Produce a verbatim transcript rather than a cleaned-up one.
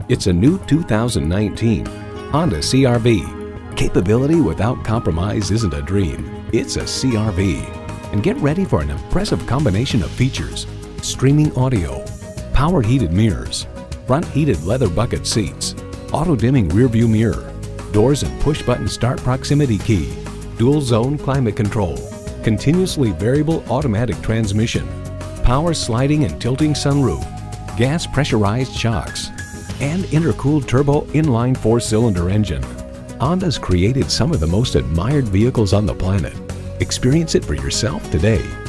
It's a new two thousand nineteen Honda C R V. Capability without compromise isn't a dream, it's a C R V. And get ready for an impressive combination of features: streaming audio, power heated mirrors, front heated leather bucket seats, auto dimming rear view mirror, doors and push button start proximity key, dual zone climate control, continuously variable automatic transmission, power sliding and tilting sunroof, gas pressurized shocks, and intercooled turbo inline four-cylinder engine. Honda's created some of the most admired vehicles on the planet. Experience it for yourself today.